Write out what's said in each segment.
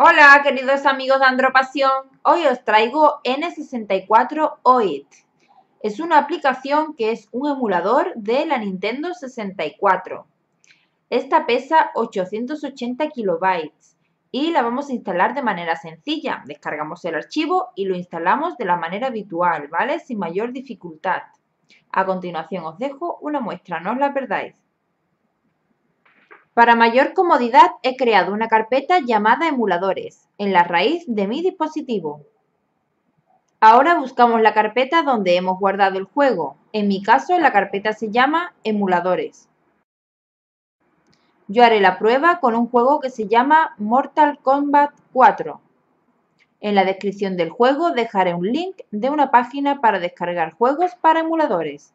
Hola, queridos amigos de Andropasión. Hoy os traigo N64 OIT. Es una aplicación que es un emulador de la Nintendo 64. Esta pesa 880 kilobytes y la vamos a instalar de manera sencilla. Descargamos el archivo y lo instalamos de la manera habitual, ¿vale? Sin mayor dificultad. A continuación os dejo una muestra, no os la perdáis. Para mayor comodidad he creado una carpeta llamada emuladores en la raíz de mi dispositivo. Ahora buscamos la carpeta donde hemos guardado el juego. En mi caso la carpeta se llama emuladores. Yo haré la prueba con un juego que se llama Mortal Kombat 4. En la descripción del juego dejaré un link de una página para descargar juegos para emuladores.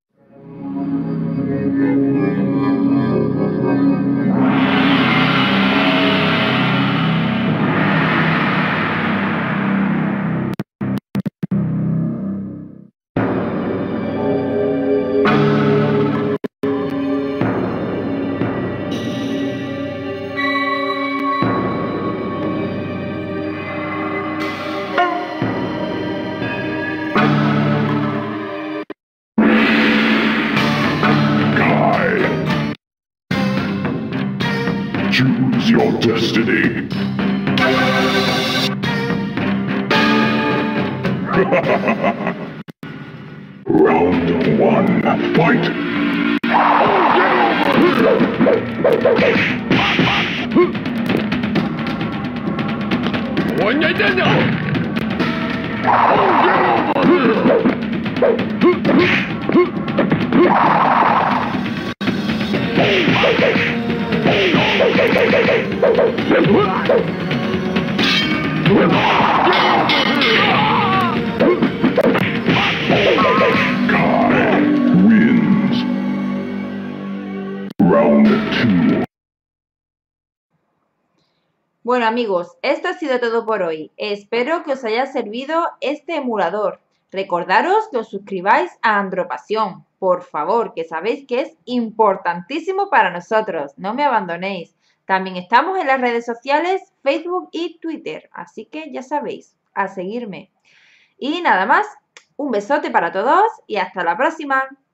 Choose your destiny. Round one, fight! Guy wins. Round two. Bueno amigos, esto ha sido todo por hoy. Espero que os haya servido este emulador. Recordaros que os suscribáis a Andropasión, por favor, que sabéis que es importantísimo para nosotros. No me abandonéis. También estamos en las redes sociales, Facebook y Twitter, así que ya sabéis, a seguirme. Y nada más, un besote para todos y hasta la próxima.